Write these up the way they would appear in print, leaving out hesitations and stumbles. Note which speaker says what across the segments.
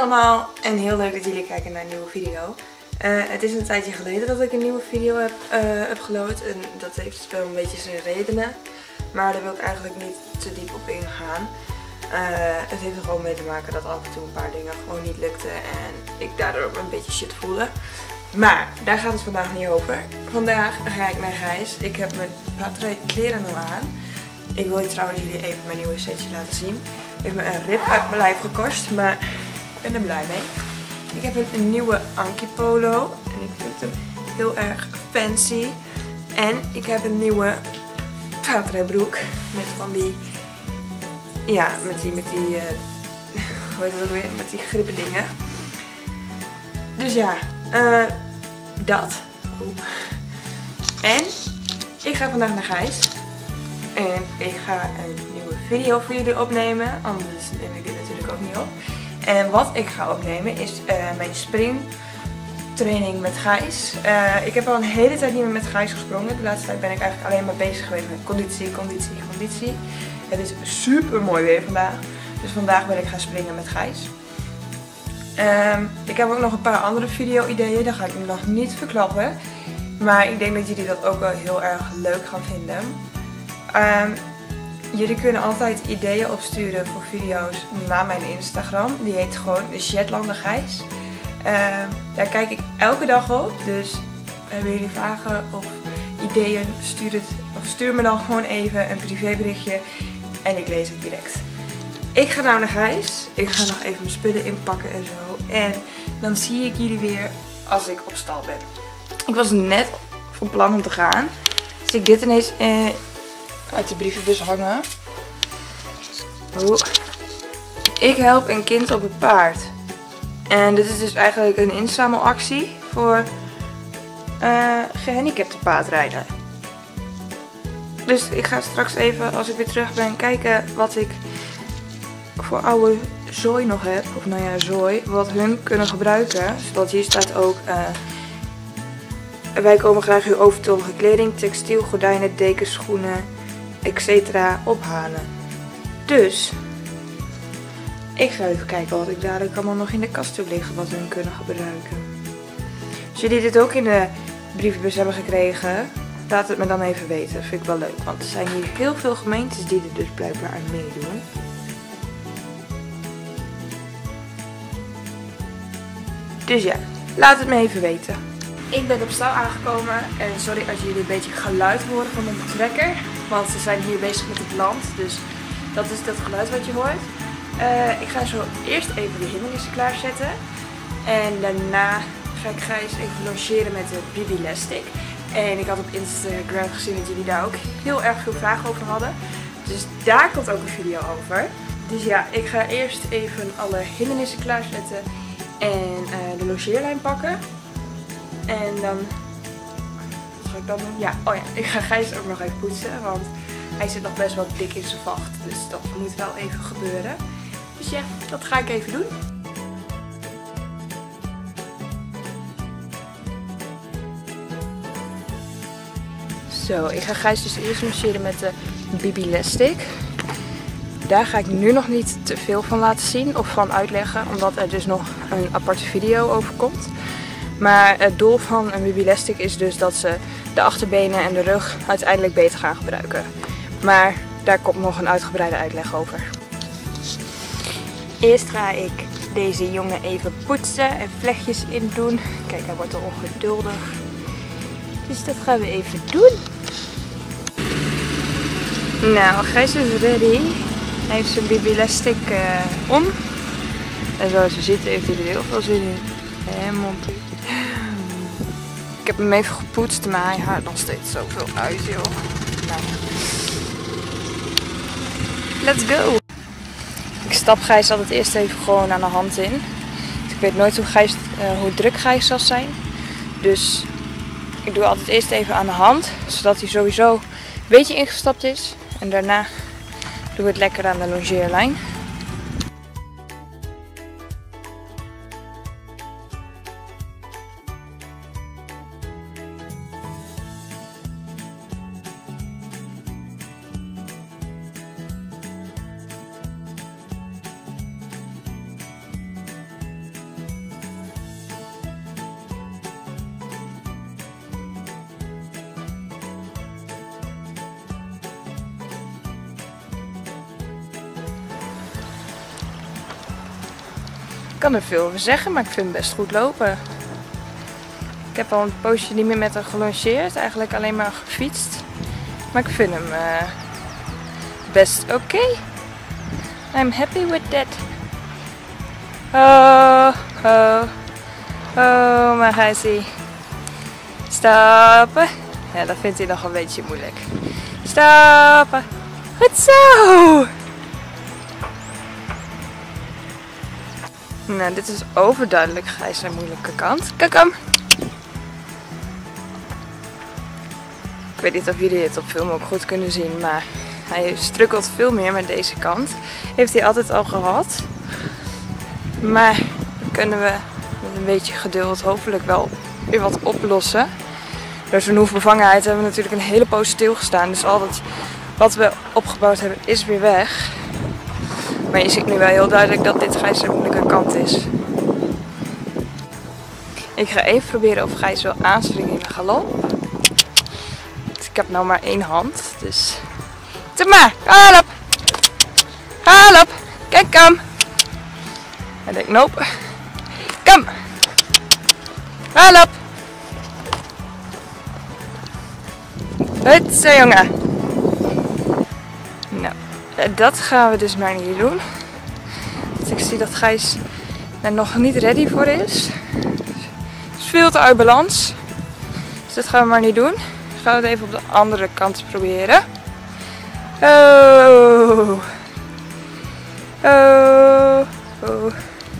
Speaker 1: allemaal en heel leuk dat jullie kijken naar een nieuwe video. Het is een tijdje geleden dat ik een nieuwe video heb upgeload en dat heeft wel een beetje zijn redenen. Maar daar wil ik eigenlijk niet te diep op ingaan. Het heeft er gewoon mee te maken dat af en toe een paar dingen gewoon niet lukten en ik daardoor ook een beetje shit voelde. Maar daar gaat het vandaag niet over. Vandaag ga ik naar Gijs. Ik heb mijn patrij kleren nog aan. Ik wil je trouwens jullie even mijn nieuwe setje laten zien. Het heeft me een rip uit mijn lijf gekost, maar ik ben er blij mee. Ik heb een nieuwe Anki Polo en ik vind hem heel erg fancy. En ik heb een nieuwe patribroek met van die, ja, met die, hoe heet het ook weer, met die grippendingen. Dus ja, dat. En ik ga vandaag naar Gijs. En ik ga een nieuwe video voor jullie opnemen. Anders neem ik dit natuurlijk ook niet op. En wat ik ga opnemen is mijn springtraining met Gijs. Ik heb al een hele tijd niet meer met Gijs gesprongen. De laatste tijd ben ik eigenlijk alleen maar bezig geweest met conditie. Het is super mooi weer vandaag. Dus vandaag wil ik gaan springen met Gijs. Ik heb ook nog een paar andere video-ideeën. Dat ga ik nu nog niet verklappen. Maar ik denk dat jullie dat ook wel heel erg leuk gaan vinden. Jullie kunnen altijd ideeën opsturen voor video's naar mijn Instagram. Die heet gewoon Jetlander Gijs. Daar kijk ik elke dag op. Dus hebben jullie vragen of ideeën, stuur me dan gewoon even een privéberichtje. En ik lees het direct. Ik ga nou naar Gijs. Ik ga nog even mijn spullen inpakken en zo. En dan zie ik jullie weer als ik op stal ben. Ik was net van plan om te gaan. Dus ik dit ineens uit de brievenbus hangen. Ik help een kind op het paard. En dit is dus eigenlijk een inzamelactie voor gehandicapte paardrijden. Dus ik ga straks even, als ik weer terug ben, kijken wat ik voor oude zooi nog heb. Of nou ja, zooi. Wat hun kunnen gebruiken. Zodat hier staat ook... wij komen graag uw overtollige kleding, textiel, gordijnen, dekens, schoenen, etc. ophalen. Dus ik ga even kijken wat ik dadelijk allemaal nog in de kast heb liggen wat hun kunnen gebruiken. Als jullie dit ook in de brievenbus hebben gekregen, laat het me dan even weten. Vind ik wel leuk, want er zijn hier heel veel gemeentes die er dus blijkbaar aan meedoen. Dus ja, laat het me even weten. Ik ben op stal aangekomen en sorry als jullie een beetje geluid horen van mijn trekker. Want ze zijn hier bezig met het land, dus dat is dat geluid wat je hoort. Ik ga zo eerst even de hindernissen klaarzetten. En daarna ga ik Gijs even logeren met de Bibilastic. En ik had op Instagram gezien dat jullie daar ook heel erg veel vragen over hadden. Dus daar komt ook een video over. Dus ja, ik ga eerst even alle hindernissen klaarzetten en de logeerlijn pakken. En dan, wat ga ik dan doen? Ja, oh ja, ik ga Gijs ook nog even poetsen, want hij zit nog best wel dik in zijn vacht. Dus dat moet wel even gebeuren. Dus ja, dat ga ik even doen. Zo, ik ga Gijs dus eerst masseren met de Bibilastic. Daar ga ik nu nog niet te veel van laten zien of van uitleggen, omdat er dus nog een aparte video over komt. Maar het doel van een Bibilastic is dus dat ze de achterbenen en de rug uiteindelijk beter gaan gebruiken. Maar daar komt nog een uitgebreide uitleg over. Eerst ga ik deze jongen even poetsen en vlechtjes in doen. Kijk, hij wordt al ongeduldig. Dus dat gaan we even doen. Nou, Gijs is ready. Hij heeft zijn Bibilastic om. En zoals je ziet heeft hij er heel veel zin in. Helemaal. Ik heb hem even gepoetst, maar hij haalt nog steeds zoveel uit, joh. Nou. Let's go! Ik stap Gijs altijd eerst even gewoon aan de hand in. Dus ik weet nooit hoe druk Gijs zal zijn. Dus ik doe altijd eerst even aan de hand, zodat hij sowieso een beetje ingestapt is. En daarna doen we het lekker aan de longeerlijn. Ik kan er veel over zeggen, maar ik vind hem best goed lopen. Ik heb al een poosje niet meer met hem gelongeerd, eigenlijk alleen maar gefietst. Maar ik vind hem best oké. I'm happy with that. Oh, oh, oh, maar hij is hij. Stappen. Ja, dat vindt hij nog een beetje moeilijk. Stappen. Goed zo! Nou, dit is overduidelijk Gijs zijn moeilijke kant. Kijk hem! Ik weet niet of jullie het op film ook goed kunnen zien, maar hij strukkelt veel meer met deze kant. Heeft hij altijd al gehad. Maar dat kunnen we met een beetje geduld hopelijk wel weer wat oplossen. Door zijn hoefbevangenheid hebben we natuurlijk een hele poos stilgestaan. Dus al dat wat we opgebouwd hebben is weer weg. Maar je ziet nu wel heel duidelijk dat dit Gijs zijn moeilijke kant is. Ik ga even proberen of Gijs wil aanspringen in de galop. Ik heb nou maar één hand, dus... Doe maar! Galop! Galop! Kijk hem! Hij denkt, nope. Kom! Galop! Goed zo, jongen! Nou, dat gaan we dus maar niet doen. Want ik zie dat Gijs er nog niet ready voor is. Het is veel te uit balans. Dus dat gaan we maar niet doen. Dan gaan we het even op de andere kant proberen. Oh. Oh. Oh.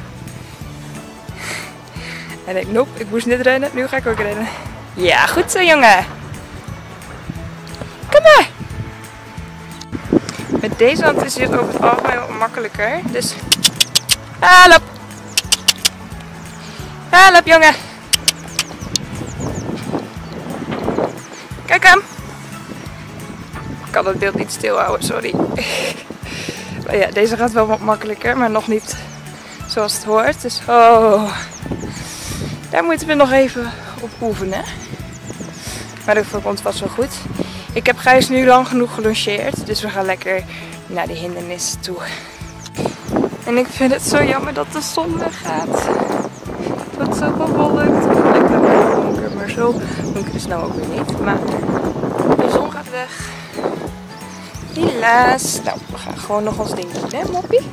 Speaker 1: Hij denkt, nope, ik moest net rennen. Nu ga ik ook rennen. Ja, goed zo, jongen. Kom maar. Met deze hand is het over het algemeen wat makkelijker. Dus, help. Help, jongen. Kijk hem. Ik kan het beeld niet stilhouden, sorry. Maar ja, deze gaat wel wat makkelijker, maar nog niet zoals het hoort. Dus, oh. Daar moeten we nog even op oefenen. Maar dat komt vast wel goed. Ik heb Gijs nu lang genoeg gelongeerd, dus we gaan lekker naar de hindernis toe. En ik vind het zo jammer dat de zon weggaat. Het wordt zo bewolkt. Lekker donker, maar zo donker is het nou ook weer niet. Maar de zon gaat weg. Helaas. Nou, we gaan gewoon nog ons ding doen, hè, moppie?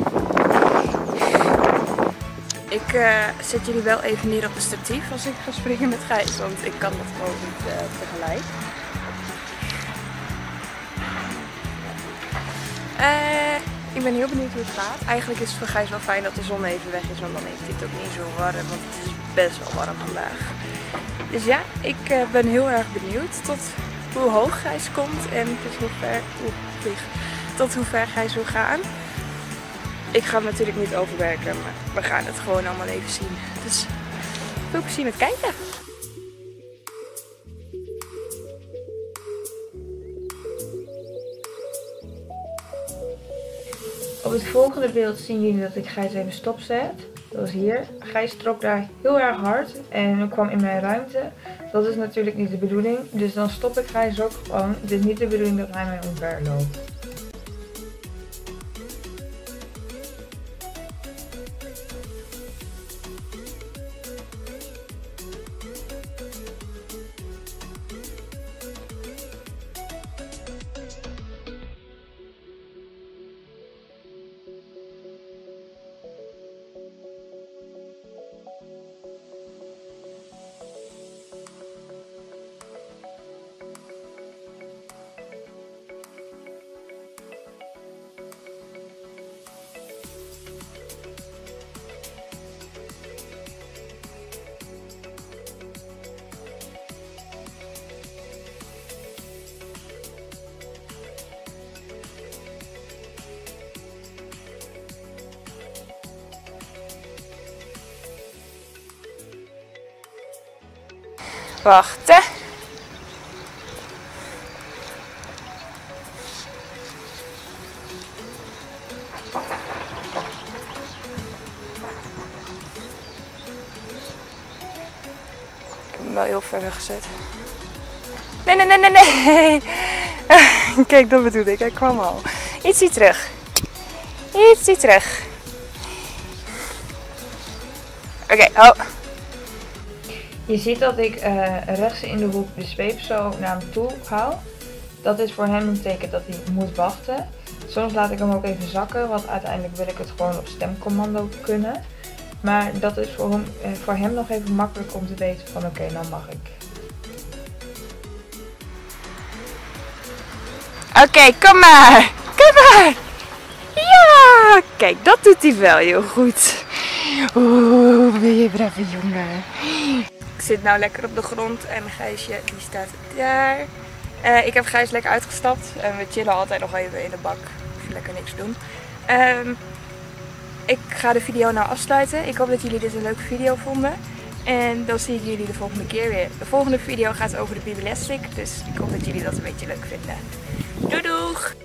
Speaker 1: Ik zet jullie wel even neer op het statief als ik ga springen met Gijs, want ik kan dat gewoon niet tegelijk. Ik ben heel benieuwd hoe het gaat. Eigenlijk is het voor Gijs wel fijn dat de zon even weg is, want dan heeft hij het ook niet zo warm, want het is best wel warm vandaag. Dus ja, ik ben heel erg benieuwd tot hoe hoog Gijs komt en tot hoe ver Gijs wil gaan. Ik ga hem natuurlijk niet overwerken, maar we gaan het gewoon allemaal even zien. Dus veel plezier met kijken! Op het volgende beeld zien jullie dat ik Gijs even stopzet. Zoals hier. Gijs trok daar heel erg hard en kwam in mijn ruimte. Dat is natuurlijk niet de bedoeling. Dus dan stop ik Gijs ook gewoon. Het is niet de bedoeling dat hij mij omver loopt. Wachten. Ik heb hem wel heel ver weggezet. Nee, nee, nee, nee, nee. Kijk, dat bedoel ik. Hij kwam al. Ietsie terug. Ietsie terug. Oké, ho. Je ziet dat ik rechts in de hoek de zweep zo naar hem toe hou. Dat is voor hem een teken dat hij moet wachten. Soms laat ik hem ook even zakken, want uiteindelijk wil ik het gewoon op stemcommando kunnen. Maar dat is voor hem nog even makkelijk om te weten van oké, nou mag ik. Oké, kom maar! Kom maar! Ja! Kijk, dat doet hij wel heel goed. Oeh, ben je brave jongen. Ik zit nou lekker op de grond en Gijsje die staat daar. Ik heb Gijs lekker uitgestapt. We chillen altijd nog even in de bak. Of lekker niks doen. Ik ga de video nou afsluiten. Ik hoop dat jullie dit een leuke video vonden. En dan zie ik jullie de volgende keer weer. De volgende video gaat over de Bibelastic. Dus ik hoop dat jullie dat een beetje leuk vinden. Doei doeg!